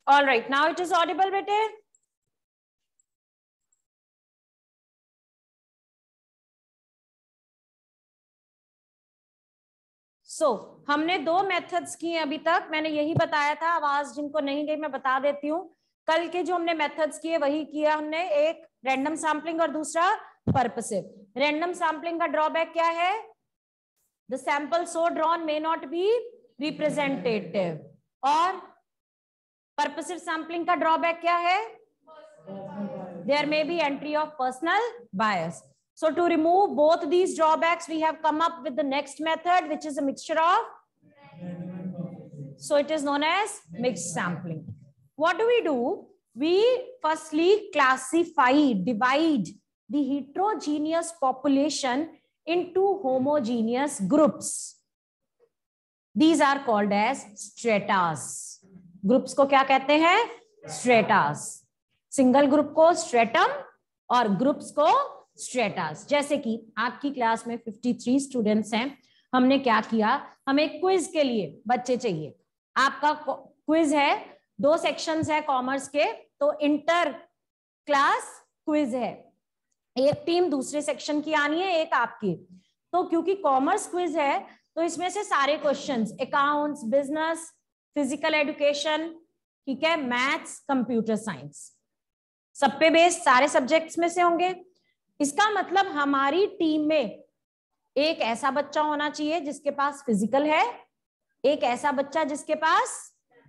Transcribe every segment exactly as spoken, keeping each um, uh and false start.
All right, now it is audible, बेटे? सो so, हमने दो मेथड्स किए अभी तक, मैंने यही बताया था, आवाज जिनको नहीं गई मैं बता देती हूँ। कल के जो हमने मेथड्स किए वही किया हमने, एक रैंडम सैम्पलिंग और दूसरा पर्पसिव। रैंडम सैम्पलिंग का ड्रॉबैक क्या है? The sample so drawn may not be representative. और पर्पसिव सैम्पलिंग का ड्रॉबैक क्या है? There may be entry of personal bias. So to remove both these drawbacks, we have come up with the next method, which is a mixture of, so it is known as mixed sampling. What do we do? We firstly classify, divide the heterogeneous population into homogeneous groups. These are called as stratas. Groups को क्या कहते हैं? Stratas. Single group को stratum और groups को स्ट्रेटास। जैसे कि आपकी क्लास में तिरेपन स्टूडेंट्स हैं, हमने क्या किया, हमें क्विज के लिए बच्चे चाहिए। आपका क्विज है, दो सेक्शंस है कॉमर्स के, तो इंटर क्लास क्विज है, एक टीम दूसरे सेक्शन की आनी है, एक आपकी। तो क्योंकि कॉमर्स क्विज है तो इसमें से सारे questions, accounts, business, physical education, ठीक है, मैथ्स, कंप्यूटर साइंस, सब पे बेस्ड सारे सब्जेक्ट्स में से होंगे। इसका मतलब हमारी टीम में एक ऐसा बच्चा होना चाहिए जिसके पास फिजिकल है, एक ऐसा बच्चा जिसके पास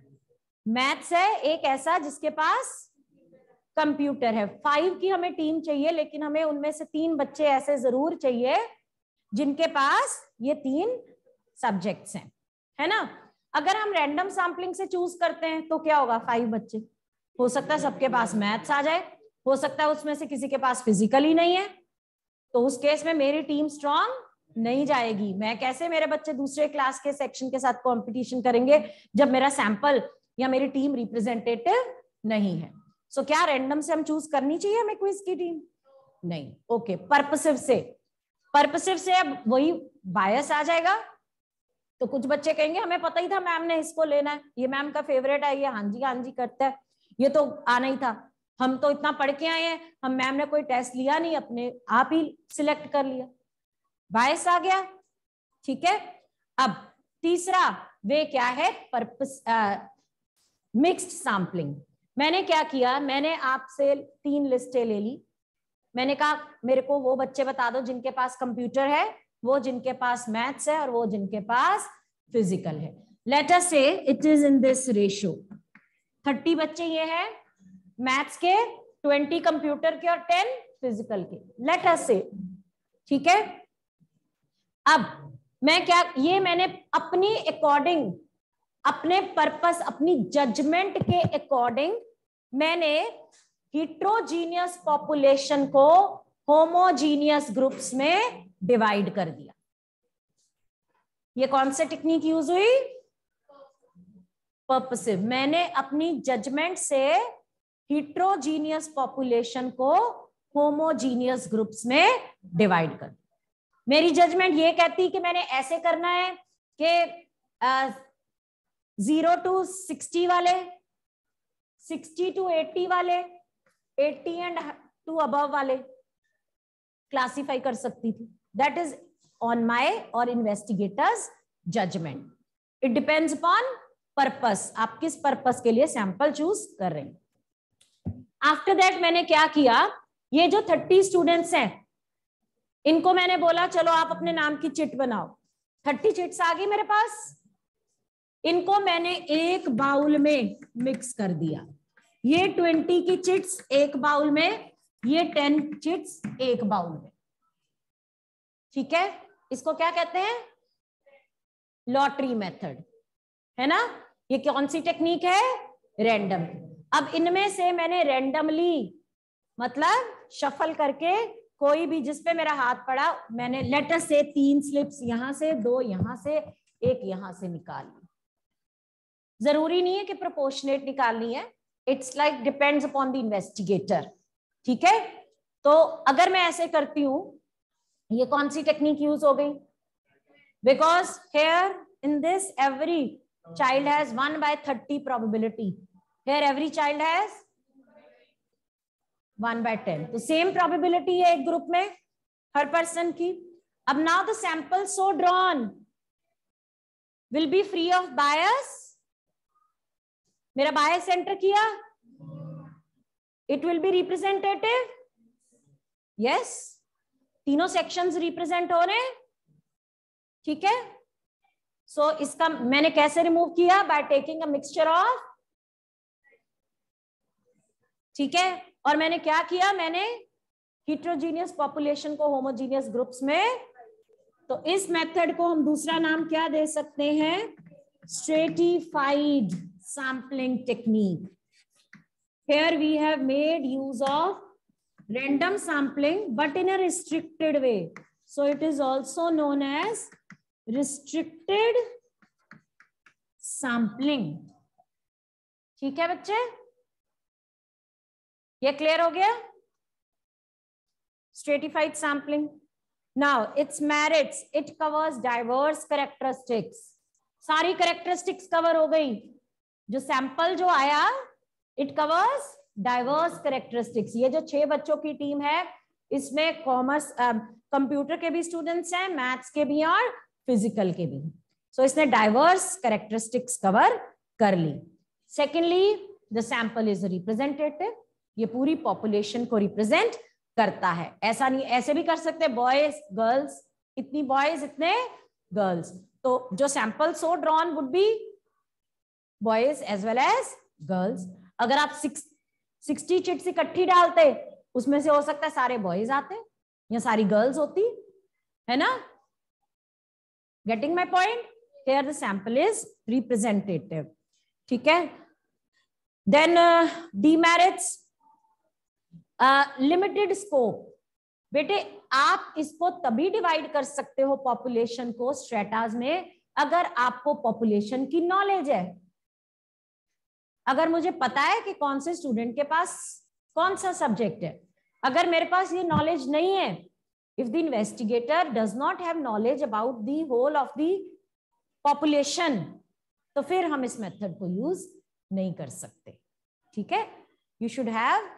मैथ्स है, एक ऐसा जिसके पास कंप्यूटर है। फाइव की हमें टीम चाहिए, लेकिन हमें उनमें से तीन बच्चे ऐसे जरूर चाहिए जिनके पास ये तीन सब्जेक्ट्स हैं, है ना। अगर हम रैंडम सैम्पलिंग से चूज करते हैं तो क्या होगा, फाइव बच्चे, हो सकता है सबके पास मैथ्स आ जाए, हो सकता है उसमें से किसी के पास फिजिकल ही नहीं है, तो उस केस में मेरी टीम स्ट्रांग नहीं जाएगी। मैं कैसे मेरे बच्चे दूसरे क्लास के सेक्शन के साथ कंपटीशन करेंगे जब मेरा सैंपल या मेरी टीम रिप्रेजेंटेटिव नहीं है। सो so, क्या रैंडम से हम चूज करनी चाहिए हमें क्विज की टीम? नहीं। ओके, पर्पसिव से, पर्पसिव से अब वही बायस आ जाएगा। तो कुछ बच्चे कहेंगे हमें पता ही था मैम ने इसको लेना है, ये मैम का फेवरेट है, ये हाँ जी हाँ जी करता है, ये तो आना ही था, हम तो इतना पढ़ के आए हैं, हम मैम ने कोई टेस्ट लिया नहीं, अपने आप ही सिलेक्ट कर लिया, बायस आ गया। ठीक है। अब तीसरा वे क्या है, पर्पस मिक्स्ड सैम्पलिंग। मैंने क्या किया, मैंने आपसे तीन लिस्टें ले ली, मैंने कहा मेरे को वो बच्चे बता दो जिनके पास कंप्यूटर है, वो जिनके पास मैथ्स है और वो जिनके पास फिजिकल है। Let us say it is in this ratio, thirty बच्चे ये हैं मैथ्स के, ट्वेंटी कंप्यूटर के और टेन फिजिकल के, लेट अस से, ठीक है। अब मैं क्या, ये मैंने अपनी अकॉर्डिंग, अपने पर्पस, अपनी जजमेंट के अकॉर्डिंग मैंने हिट्रोजीनियस पॉपुलेशन को होमोजीनियस ग्रुप्स में डिवाइड कर दिया। ये कौन सी टेक्निक यूज हुई? पर्पसिव। मैंने अपनी जजमेंट से हिट्रोजीनियस पॉपुलेशन को होमोजीनियस ग्रुप्स में डिवाइड कर दिया। मेरी जजमेंट ये कहती कि मैंने ऐसे करना है कि जीरो टू सिक्सटी वाले, सिक्सटी टू एट्टी वाले, एट्टी एंड टू अबव वाले क्लासिफाई कर सकती थी। दैट इज ऑन माय और investigator's judgement. It depends upon purpose, आप किस पर्पस के लिए सैंपल चूज कर रहे हैं। आफ्टर दैट मैंने क्या किया, ये जो थर्टी स्टूडेंट्स हैं इनको मैंने बोला चलो आप अपने नाम की चिट बनाओ। थर्टी चिट्स आ गई मेरे पास, इनको मैंने एक बाउल में मिक्स कर दिया। ये ट्वेंटी की चिट्स एक बाउल में, ये टेन चिट्स एक बाउल में, ठीक है। इसको क्या कहते हैं? लॉटरी मेथड, है ना। ये कौन सी टेक्निक है? रैंडम। अब इनमें से मैंने रैंडमली, मतलब शफल करके, कोई भी जिस पे मेरा हाथ पड़ा, मैंने लेटर से तीन स्लिप्स यहां से, दो यहां से, एक यहां से निकाल ली। जरूरी नहीं है कि प्रोपोर्शनेट निकालनी है, it's like depends upon the investigator, ठीक है। तो अगर मैं ऐसे करती हूं, ये कौन सी टेक्निक यूज हो गई? Because here in this every child has one by thirty probability, Here every child has one by ten. तो सेम प्रोबेबिलिटी है एक ग्रुप में हर पर्सन की. अब now the sample so drawn will be free of bias. मेरा bias enter किया. It will be representative. Yes. तीनों sections represent हो रहे हैं. ठीक है. सो so, इसका मैंने कैसे रिमूव किया? By taking a mixture of. ठीक है. और मैंने क्या किया? मैंने हिट्रोजीनियस पॉपुलेशन को होमोजीनियस ग्रुप्स में. तो इस मेथड को हम दूसरा नाम क्या दे सकते हैं? Stratified sampling technique. Here we have made use of random sampling, but in a restricted way. So it is also known as restricted sampling. ठीक है बच्चे, ये क्लियर हो गया? Stratified sampling. Now its merits, it covers diverse characteristics. सारी characteristics cover हो गई. जो सैंपल जो आया, इट कवर्स डाइवर्स कैरेक्टरिस्टिक्स. ये जो छह बच्चों की टीम है, इसमें कॉमर्स कंप्यूटर के भी स्टूडेंट्स हैं, मैथ्स के भी और फिजिकल के भी. सो so, इसने डाइवर्स कैरेक्टरिस्टिक्स कवर कर ली. Secondly, the sample is representative. ये पूरी पॉपुलेशन को रिप्रेजेंट करता है. ऐसा नहीं, ऐसे भी कर सकते बॉयज गर्ल्स, इतनी बॉयज इतने गर्ल्स. तो जो sample so drawn would be boys as well as girls. अगर आप सिक्स सिक्सटी चिट्स इकट्ठी डालते, उसमें से हो सकता है सारे बॉयज आते या सारी गर्ल्स होती है ना. Getting my point? Here the sample is representative. ठीक है. Then demerits, limited scope. बेटे आप इसको तभी डिवाइड कर सकते हो पॉपुलेशन को स्ट्रेटाज में, अगर आपको पॉपुलेशन की नॉलेज है. अगर मुझे पता है कि कौन से स्टूडेंट के पास कौन सा सब्जेक्ट है, अगर मेरे पास ये नॉलेज नहीं है, if the investigator does not have knowledge about the whole of the population, तो फिर हम इस मेथड को यूज नहीं कर सकते. ठीक है. You should have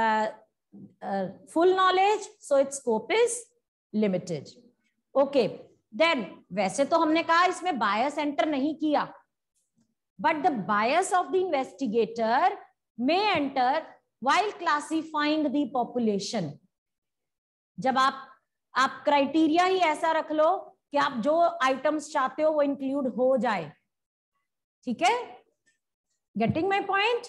full knowledge, so its scope is limited. Okay. Then वैसे तो हमने कहा इसमें बायस एंटर नहीं किया, but the bias of the investigator may enter while classifying the population. जब आप आप क्राइटेरिया ही ऐसा रख लो कि आप जो आइटम्स चाहते हो वो इंक्लूड हो जाए. ठीक है. Getting my point?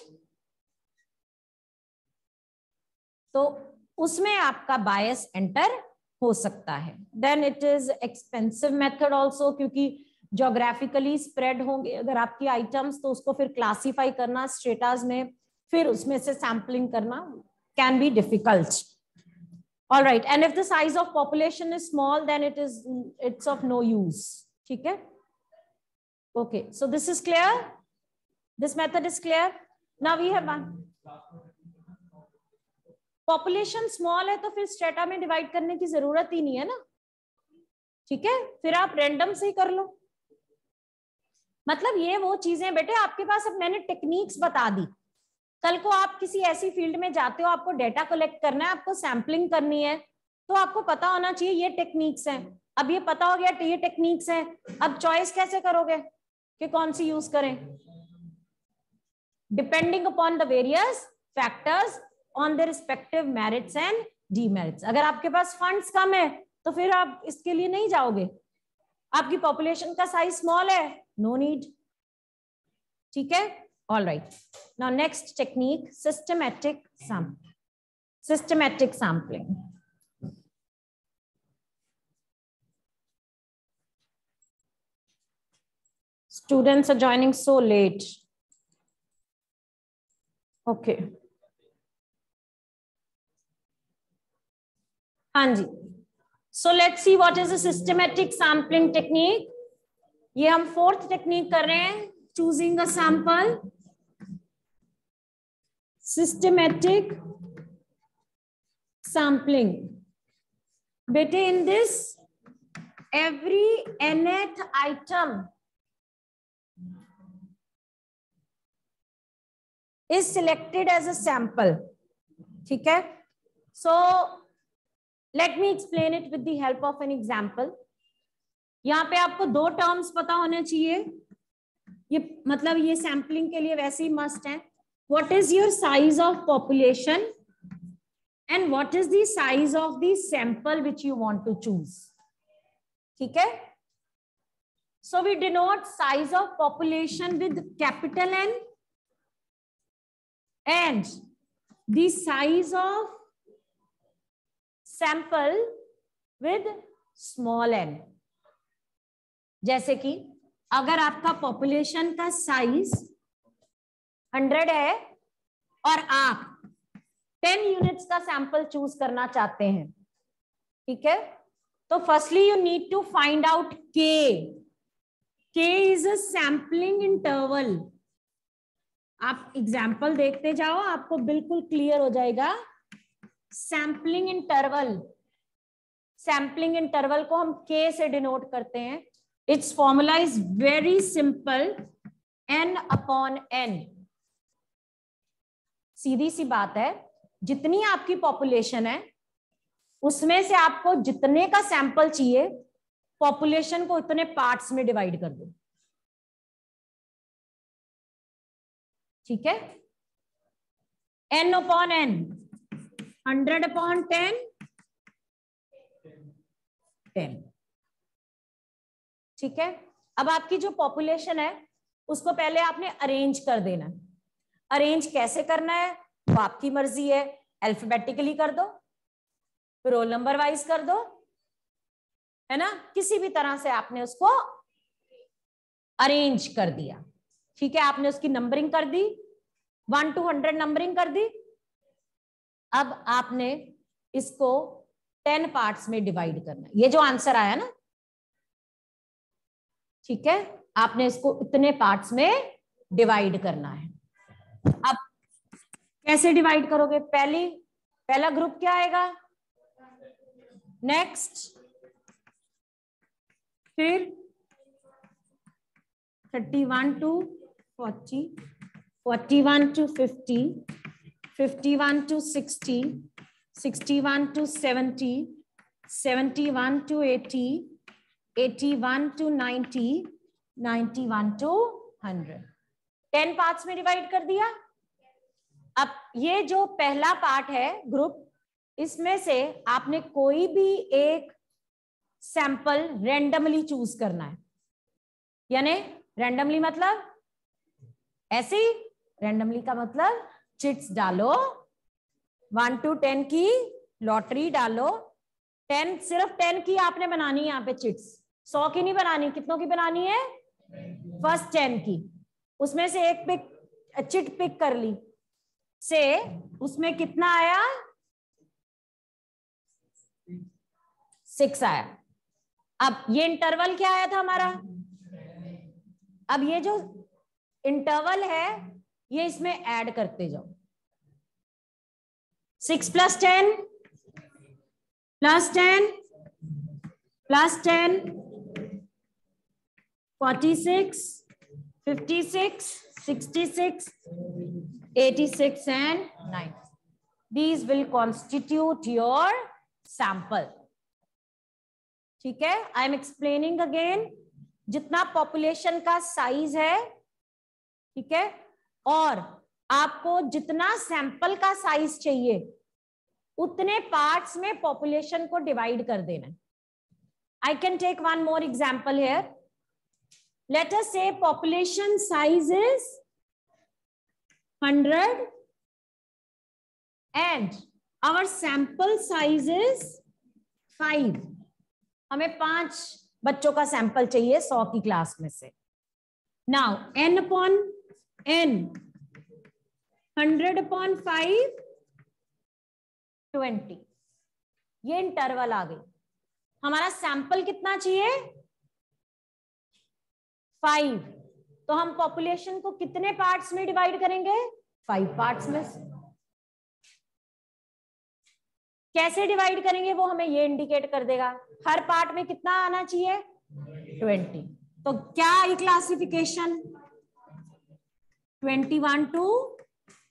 तो उसमें आपका बायस एंटर हो सकता है. Then it is expensive method also, क्योंकि जोग्राफिकली स्प्रेड होंगे अगर आपकी आइटम्स, तो उसको फिर क्लासिफाई करना स्ट्रेटास में, फिर उसमें से सैम्पलिंग करना can be difficult. All right. And if the size of population is small, then it is it's of no use. ठीक है. Okay. So this is clear. This method is clear. Now we have one. Population small है तो फिर strata में divide करने की जरूरत ही नहीं है ना. ठीक है. फिर आप रैंडम से ही कर लो. मतलब ये वो चीजें बेटे आपके पास, अब मैंने टेक्निक्स बता दी. कल को आप किसी ऐसी फील्ड में जाते हो, आपको डेटा कलेक्ट करना है, आपको सैम्पलिंग करनी है, तो आपको पता होना चाहिए ये टेक्निक्स हैं. अब ये पता हो गया ये टेक्निक्स हैं, अब चॉइस कैसे करोगे कि कौन सी यूज करें? Depending upon the various factors on the respective merits and demerits. अगर आपके पास फंड्स कम है तो फिर आप इसके लिए नहीं जाओगे. आपकी पॉपुलेशन का साइज स्मॉल है, नो नीड. ठीक है. All right. Now next technique, systematic sampling. Systematic sampling. Students are joining so late. Okay. हाँ जी. So let's see what is a systematic sampling technique. ये हम फोर्थ टेक्निक कर रहे हैं, choosing a sample. Systematic sampling. बेटे in this every nth item is selected as a sample. ठीक है, so let me explain it with the help of an example. यहाँ पे आपको दो टर्म्स पता होने चाहिए, ये मतलब ये सैम्पलिंग के लिए वैसे ही मस्ट है. What is your size of population and what is the size of the sample which you want to choose? ठीक है, so we denote size of population with capital N and the size of sample with small n. जैसे कि अगर आपका population का size hundred है और आप टेन यूनिट्स का सैंपल चूज करना चाहते हैं, ठीक है, तो firstly you need to find out K. K is a sampling interval. आप एग्जाम्पल देखते जाओ, आपको बिल्कुल क्लियर हो जाएगा. सैम्पलिंग इंटरवल, सैम्पलिंग इंटरवल को हम के से डिनोट करते हैं. It's formula is very simple, N upon n. सीधी सी बात है, जितनी आपकी पॉपुलेशन है उसमें से आपको जितने का सैंपल चाहिए, पॉपुलेशन को इतने पार्ट्स में डिवाइड कर दो. ठीक है, N upon n, hundred upon ten, ten. ठीक है, अब आपकी जो पॉपुलेशन है उसको पहले आपने अरेंज कर देना. अरेंज कैसे करना है वो आपकी मर्जी है. अल्फाबेटिकली कर दो, रोल नंबर वाइज कर दो, है ना, किसी भी तरह से आपने उसको अरेंज कर दिया. ठीक है, आपने उसकी नंबरिंग कर दी, वन टू हंड्रेड नंबरिंग कर दी. अब आपने इसको टेन पार्ट्स में डिवाइड करना है. ये जो आंसर आया ना, ठीक है, आपने इसको इतने पार्ट्स में डिवाइड करना है. अब कैसे डिवाइड करोगे? पहली पहला ग्रुप क्या आएगा, नेक्स्ट, फिर thirty one to forty, forty one to fifty, fifty one to sixty, sixty one to seventy, seventy one to eighty, eighty one to ninety, ninety one to hundred. Ten parts में divide कर दिया. अब ये जो पहला part है group, इसमें से आपने कोई भी एक सैंपल रैंडमली चूज करना है. यानी रैंडमली मतलब ऐसे ही, रैंडमली का मतलब चिट्स डालो, वन टू टेन की लॉटरी डालो. टेन, सिर्फ टेन की आपने बनानी है यहाँ पे चिट्स, सौ की नहीं बनानी. कितनों की बनानी है? फर्स्ट टेन की. उसमें से एक पिक चिट पिक कर ली, से उसमें कितना आया? सिक्स आया. अब ये इंटरवल क्या आया था हमारा? अब ये जो इंटरवल है ये इसमें ऐड करते जाओ. Six plus ten plus ten plus ten, forty six, fifty six, sixty six, eighty six and ninety. These will constitute your sample. ठीक है, I am explaining again. जितना पॉपुलेशन का साइज है, ठीक है, और आपको जितना सैंपल का साइज चाहिए उतने पार्ट्स में पॉपुलेशन को डिवाइड कर देना. I can take one more example here. Let us say population size is one hundred and our sample size is five. हमें पांच बच्चों का सैंपल चाहिए सौ की क्लास में से. Now n upon n, hundred upon five, twenty. ये इंटरवल आ गई. हमारा सैंपल कितना चाहिए? फाइव. तो हम पॉपुलेशन को कितने पार्ट्स में डिवाइड करेंगे? फाइव पार्ट्स में. कैसे डिवाइड करेंगे वो हमें ये इंडिकेट कर देगा. हर पार्ट में कितना आना चाहिए? ट्वेंटी. तो क्या ये classification? Twenty one to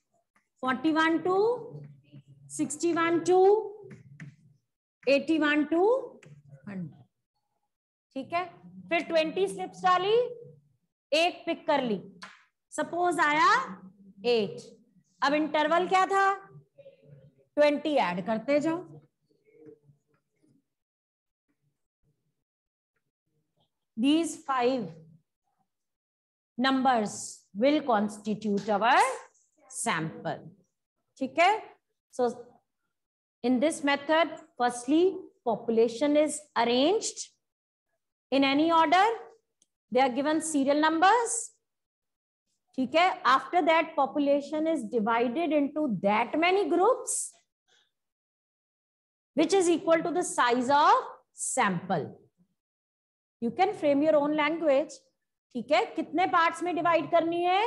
forty one to sixty one to eighty one to hundred. ठीक है, फिर ट्वेंटी स्लिप्स डाली, एक पिक कर ली, सपोज आया एट। अब इंटरवल क्या था, ट्वेंटी ऐड करते जाओ। These five numbers will constitute our sample. ठीक है, so in this method, firstly, population is arranged in any order. They are given serial numbers. ठीक है, after that population is divided into that many groups, which is equal to the size of sample. You can frame your own language. ठीक है, कितने parts में divide करनी है,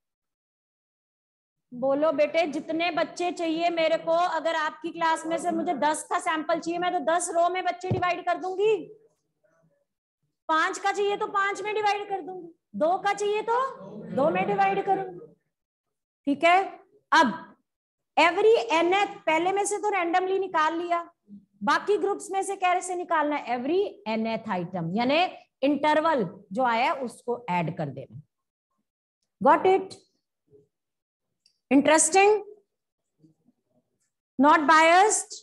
बोलो बेटे, जितने बच्चे चाहिए मेरे को। अगर आपकी क्लास में से मुझे दस का सैंपल चाहिए, मैं तो दस रो में बच्चे डिवाइड कर दूंगी। पांच का चाहिए तो पांच में डिवाइड कर दूंगी, दो का चाहिए तो दो में डिवाइड करूंगी। ठीक है, अब एवरी एनएथ पहले में से तो रैंडमली निकाल लिया, बाकी ग्रुप्स में से कैसे निकालना है, एवरी एनएथ आइटम यानी इंटरवल जो आया उसको ऐड कर देना। Got it? Interesting? Not biased?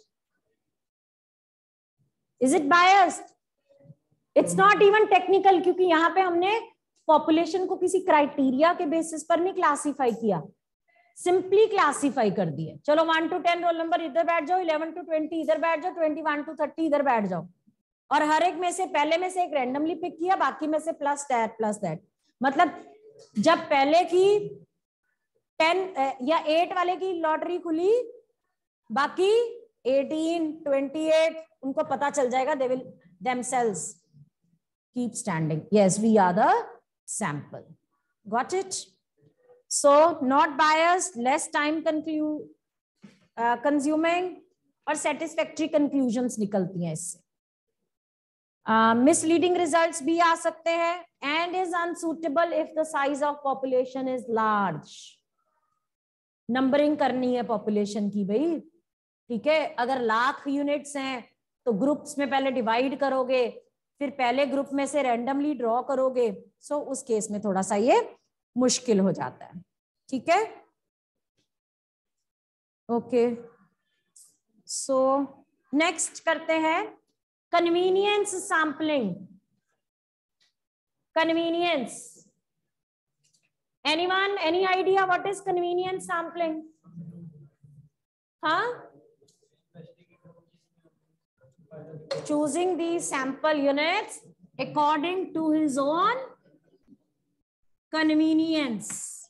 Is it biased? It's not even technical, क्योंकि यहां पे हमने पॉपुलेशन को किसी क्राइटेरिया के बेसिस पर नहीं क्लासिफाई किया, सिंपली क्लासिफाई कर दिए। चलो one to ten roll number इधर बैठ जाओ, इलेवन टू ट्वेंटी इधर बैठ जाओ, ट्वेंटी वन टू थर्टी इधर बैठ जाओ, और हर एक में से पहले में से एक रैंडमली पिक किया, बाकी में से प्लस दैट प्लस दैट। मतलब जब पहले की टेन या एट वाले की लॉटरी खुली, बाकी एटीन ट्वेंटी एट उनको पता चल जाएगा, they will themselves keep standing. Yes, we are the sample. Got it? So not biased, less time conclude, uh, consuming और satisfactory conclusions निकलती हैं इससे। uh, misleading results भी आ सकते हैं, and is unsuitable if the size of population is large. Numbering करनी है population की भाई, ठीक है। अगर लाख यूनिट्स हैं तो ग्रुप्स में पहले डिवाइड करोगे, फिर पहले ग्रुप में से रैंडमली ड्रॉ करोगे, सो उस केस में थोड़ा सा ये मुश्किल हो जाता है। ठीक है, ओके। सो नेक्स्ट करते हैं convenience sampling. Convenience, anyone, any idea what is convenience sampling? हाँ, choosing the sample units according to his own convenience।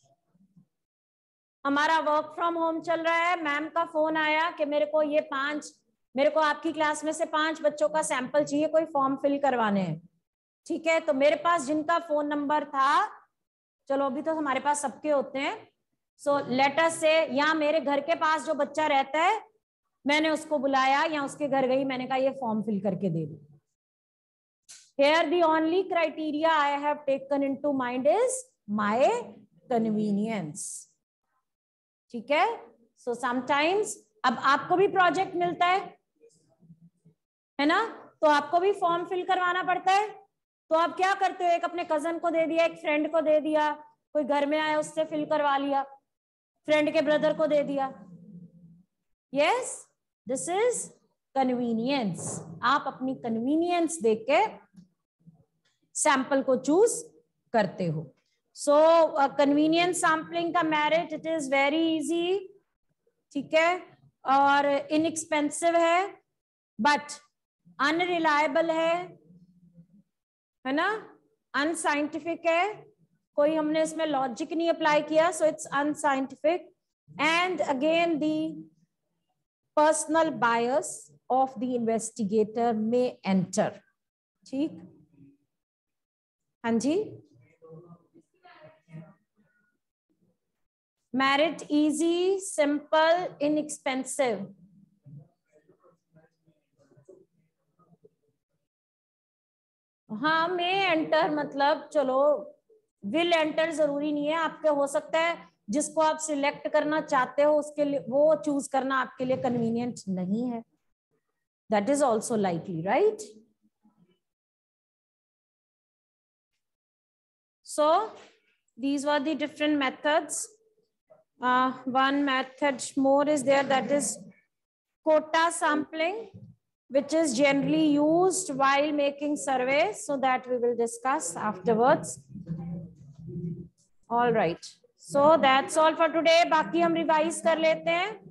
हमारा वर्क फ्रॉम होम चल रहा है, मैम का फोन आया कि मेरे को ये पांच, मेरे को आपकी क्लास में से पांच बच्चों का सैंपल चाहिए, कोई फॉर्म फिल करवाने हैं। ठीक है, तो मेरे पास जिनका फोन नंबर था, चलो अभी तो हमारे पास सबके होते हैं, सो लेट अस से या मेरे घर के पास जो बच्चा रहता है मैंने उसको बुलाया या उसके घर गई, मैंने कहा ये फॉर्म फिल करके दे दो। Here the only criteria I have taken into mind is my convenience। ठीक है, so sometimes अब आपको भी प्रोजेक्ट मिलता है है ना, तो आपको भी फॉर्म फिल करवाना पड़ता है, तो आप क्या करते हो, एक अपने कजन को दे दिया, एक फ्रेंड को दे दिया, कोई घर में आया उससे फिल करवा लिया, फ्रेंड के ब्रदर को दे दिया। Yes, this is convenience. आप अपनी कन्वीनियंस देख के सैंपल को चूज करते हो। सो कन्वीनियंस सैंपलिंग का merit, it is very easy, ठीक है, और इनएक्सपेंसिव है, बट अनरिलायबल है है ना, अनसाइंटिफिक है, कोई हमने इसमें लॉजिक नहीं अप्लाई किया, so it's unscientific, and again the personal bias of the investigator में एंटर। ठीक, हाँ जी, मेरिट इजी, सिंपल, इनएक्सपेंसिव। हाँ, में एंटर मतलब चलो, विल एंटर जरूरी नहीं है, आपके हो सकता है जिसको आप सिलेक्ट करना चाहते हो उसके लिए वो चूज करना आपके लिए कन्वीनियंट नहीं है. That is also likely, right? So these were the different methods. Uh, one method more is there, that is quota sampling, which is generally used while making surveys. So that we will discuss afterwards. All right. So that's all for today. बाकी हम revise कर लेते हैं.